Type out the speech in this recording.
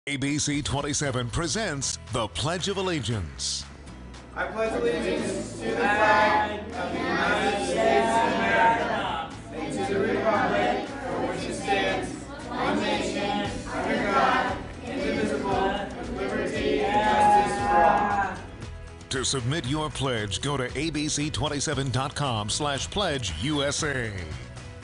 ABC 27 presents the Pledge of Allegiance. I pledge allegiance to the flag of the United States of America and to the republic for which it stands, one nation, under God, indivisible, with liberty and justice for all. To submit your pledge, go to abc27.com/pledgeusa.